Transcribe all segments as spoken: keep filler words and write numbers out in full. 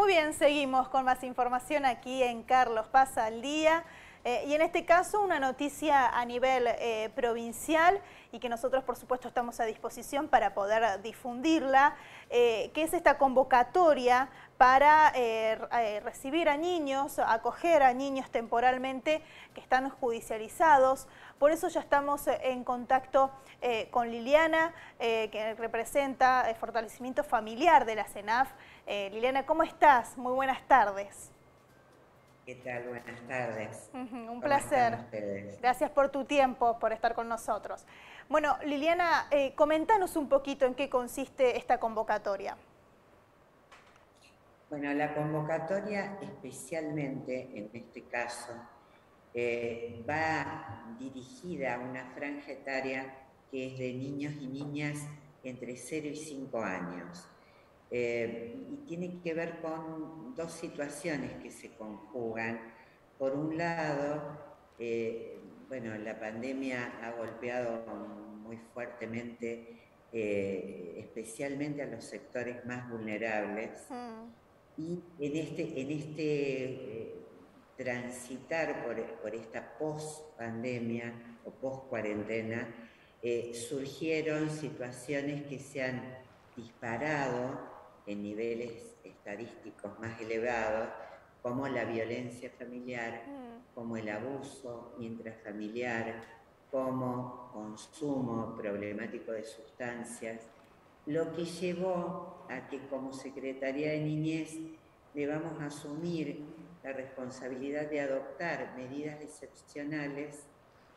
Muy bien, seguimos con más información aquí en Carlos Paz al Día. Eh, y en este caso una noticia a nivel eh, provincial y que nosotros por supuesto estamos a disposición para poder difundirla, eh, que es esta convocatoria para eh, eh, recibir a niños, acoger a niños temporalmente que están judicializados. Por eso ya estamos en contacto eh, con Liliana, eh, que representa el fortalecimiento familiar de la CENAF. Eh, Liliana, ¿cómo estás? Muy buenas tardes. ¿Qué tal? Buenas tardes. Uh-huh, un ¿Cómo placer. están ustedes? Gracias por tu tiempo, por estar con nosotros. Bueno, Liliana, eh, comentanos un poquito en qué consiste esta convocatoria. Bueno, la convocatoria especialmente en este caso eh, va dirigida a una franja etaria que es de niños y niñas entre cero y cinco años. Eh, y tiene que ver con dos situaciones que se conjugan. Por un lado, eh, bueno, la pandemia ha golpeado muy fuertemente, eh, especialmente a los sectores más vulnerables. Mm. Y en este, en este eh, transitar por, por esta post-pandemia o post-cuarentena, eh, surgieron situaciones que se han disparado en niveles estadísticos más elevados, como la violencia familiar, como el abuso intrafamiliar, como consumo problemático de sustancias, lo que llevó a que como Secretaría de Niñez debamos asumir la responsabilidad de adoptar medidas excepcionales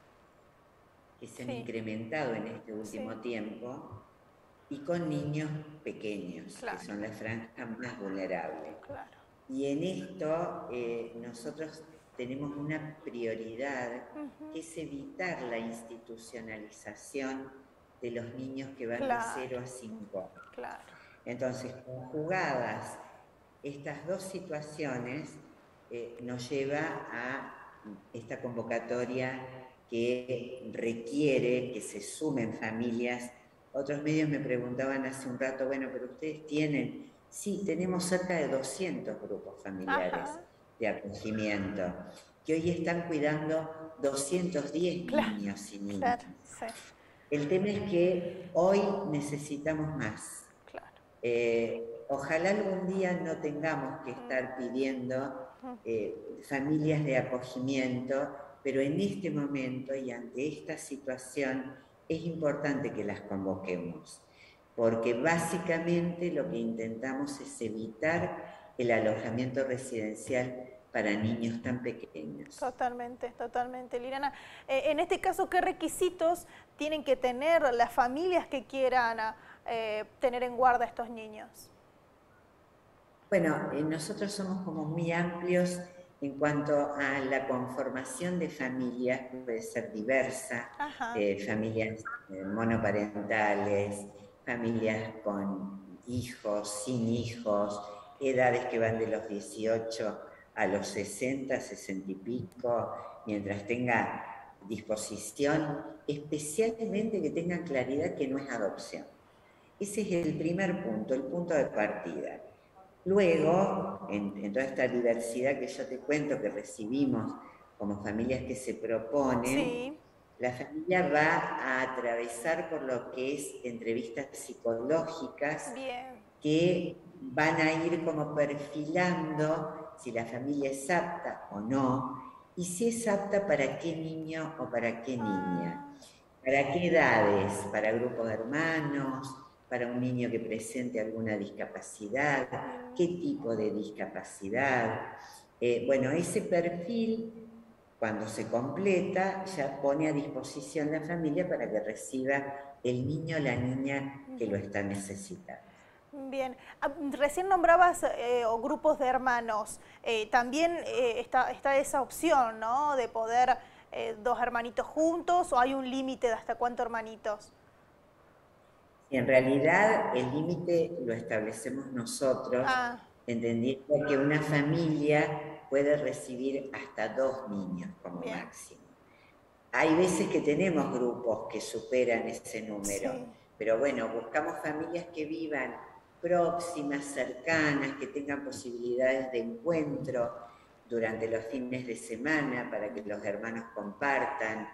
que se han sí. incrementado en este último sí. tiempo, y con niños pequeños, claro. que son la franja más vulnerable. Claro. Y en esto eh, nosotros tenemos una prioridad, uh-huh. que es evitar la institucionalización de los niños que van claro. de cero a cinco años. Claro. Entonces, conjugadas estas dos situaciones, eh, nos lleva a esta convocatoria que requiere que se sumen familias. Otros medios me preguntaban hace un rato, bueno, pero ustedes tienen, sí, tenemos cerca de doscientos grupos familiares Ajá. de acogimiento, que hoy están cuidando doscientos diez claro, niños y niñas. Claro, sí. El tema es que hoy necesitamos más. Claro. Eh, ojalá algún día no tengamos que estar pidiendo eh, familias de acogimiento, pero en este momento y ante esta situación es importante que las convoquemos, porque básicamente lo que intentamos es evitar el alojamiento residencial para niños tan pequeños. Totalmente, totalmente. Liliana, eh, en este caso, ¿qué requisitos tienen que tener las familias que quieran eh, tener en guarda a estos niños? Bueno, eh, nosotros somos como muy amplios en cuanto a la conformación de familias, puede ser diversa, eh, familias eh, monoparentales, familias con hijos, sin hijos, edades que van de los dieciocho a los sesenta, sesenta y pico, mientras tenga disposición, especialmente que tengan claridad que no es adopción. Ese es el primer punto, el punto de partida. Luego, en, en toda esta diversidad que yo te cuento que recibimos como familias que se proponen, sí. la familia va a atravesar por lo que es entrevistas psicológicas Bien. que van a ir como perfilando si la familia es apta o no, y si es apta para qué niño o para qué niña, para qué edades, para grupos de hermanos, para un niño que presente alguna discapacidad, qué tipo de discapacidad. Eh, bueno, ese perfil, cuando se completa, ya pone a disposición la familia para que reciba el niño o la niña que lo está necesitando. Bien, recién nombrabas eh, o grupos de hermanos, eh, también eh, está, está esa opción, ¿no?, de poder eh, dos hermanitos juntos, o hay un límite de hasta cuántos hermanitos. En realidad el límite lo establecemos nosotros, ah. entendiendo que una familia puede recibir hasta dos niños como Bien. máximo. Hay veces que tenemos grupos que superan ese número, sí. pero bueno, buscamos familias que vivan próximas, cercanas, que tengan posibilidades de encuentro durante los fines de semana para que los hermanos compartan,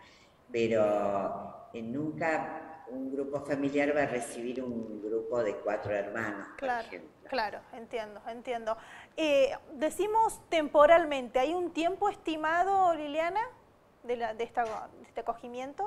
pero eh, nunca un grupo familiar va a recibir un grupo de cuatro hermanos, Claro, por ejemplo. claro, entiendo, entiendo. Eh, decimos temporalmente, ¿hay un tiempo estimado, Liliana, de, la, de, esta, de este acogimiento?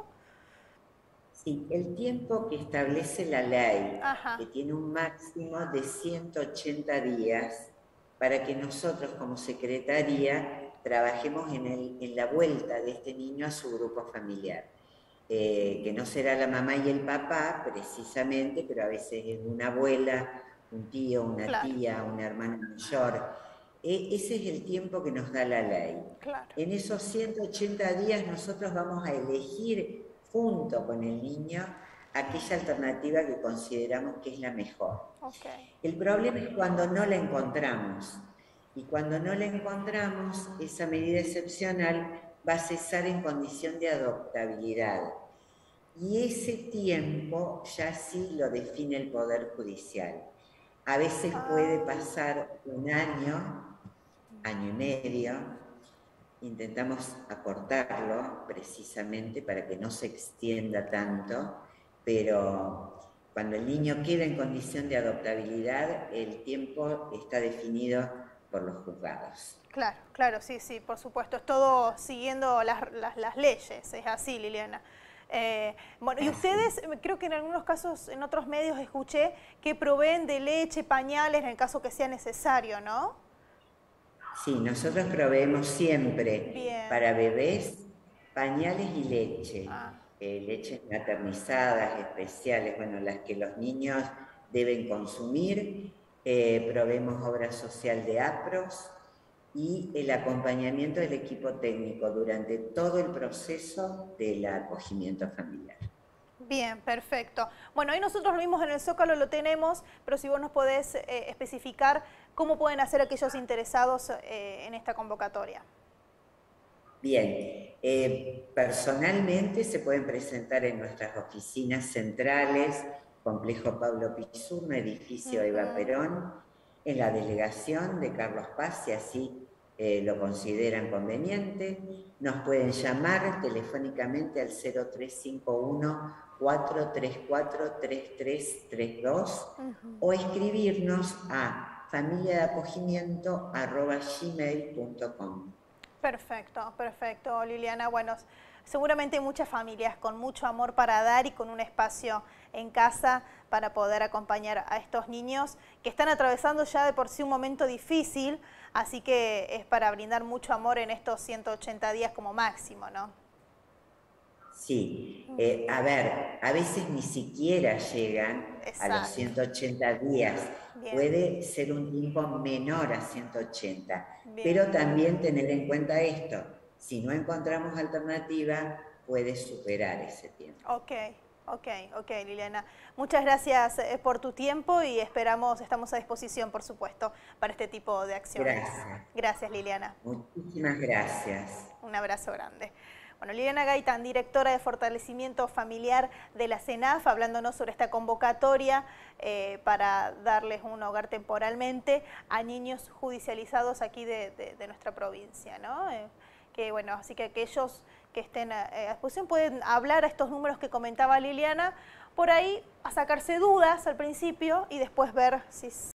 Sí, el tiempo que establece la ley, Ajá. que tiene un máximo de ciento ochenta días, para que nosotros como secretaría trabajemos en, el, en la vuelta de este niño a su grupo familiar. Eh, que no será la mamá y el papá precisamente, pero a veces es una abuela, un tío, una Claro. tía, una hermana mayor. Eh, ese es el tiempo que nos da la ley. Claro. En esos ciento ochenta días nosotros vamos a elegir junto con el niño aquella alternativa que consideramos que es la mejor. Okay. El problema es cuando no la encontramos. Y cuando no la encontramos, esa medida excepcional va a cesar en condición de adoptabilidad. Y ese tiempo ya sí lo define el Poder Judicial. A veces puede pasar un año, año y medio. Intentamos acortarlo precisamente para que no se extienda tanto, pero cuando el niño queda en condición de adoptabilidad, el tiempo está definido por los juzgados. Claro, claro, sí, sí, por supuesto. Es todo siguiendo las, las, las leyes, es así, Liliana. Eh, bueno, y ustedes, creo que en algunos casos, en otros medios escuché que proveen de leche, pañales, en el caso que sea necesario, ¿no? Sí, nosotros proveemos siempre Bien. para bebés pañales y leche. Ah. Eh, leches maternizadas, especiales, bueno, las que los niños deben consumir. Eh, proveemos obra social de APROS y el acompañamiento del equipo técnico durante todo el proceso del acogimiento familiar. Bien, perfecto. Bueno, ahí nosotros lo mismos en el Zócalo lo tenemos, pero si vos nos podés eh, especificar cómo pueden hacer aquellos interesados eh, en esta convocatoria. Bien, eh, personalmente se pueden presentar en nuestras oficinas centrales, Complejo Pablo Pizzurno, edificio uh-huh. Eva Perón, en la delegación de Carlos Paz, si así eh, lo consideran conveniente. Nos pueden llamar telefónicamente al cero tres cinco uno, cuatro tres cuatro, tres tres tres dos uh-huh. o escribirnos a familia de acogimiento arroba gmail punto com. Perfecto, perfecto, Liliana. Bueno, seguramente hay muchas familias con mucho amor para dar y con un espacio en casa para poder acompañar a estos niños que están atravesando ya de por sí un momento difícil, así que es para brindar mucho amor en estos ciento ochenta días como máximo, ¿no? Sí, eh, a ver, a veces ni siquiera llegan Exacto. a los ciento ochenta días. Bien. Puede ser un tiempo menor a ciento ochenta. Bien. Pero también tener en cuenta esto, si no encontramos alternativa, puede superar ese tiempo. Ok, ok, ok, Liliana. Muchas gracias por tu tiempo y esperamos, estamos a disposición, por supuesto, para este tipo de acciones. Gracias. Gracias, Liliana. Muchísimas gracias. Un abrazo grande. Bueno, Liliana Gaitán, directora de Fortalecimiento Familiar de la CENAF, hablándonos sobre esta convocatoria eh, para darles un hogar temporalmente a niños judicializados aquí de, de, de nuestra provincia, ¿no? Eh, que bueno, así que aquellos que estén a, a disposición pueden hablar a estos números que comentaba Liliana, por ahí a sacarse dudas al principio y después ver si